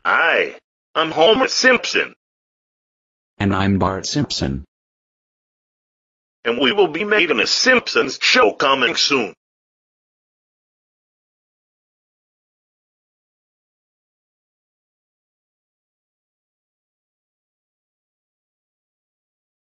Hi, I'm Homer Simpson, And I'm Bart Simpson. and we will be making a Simpsons show coming soon.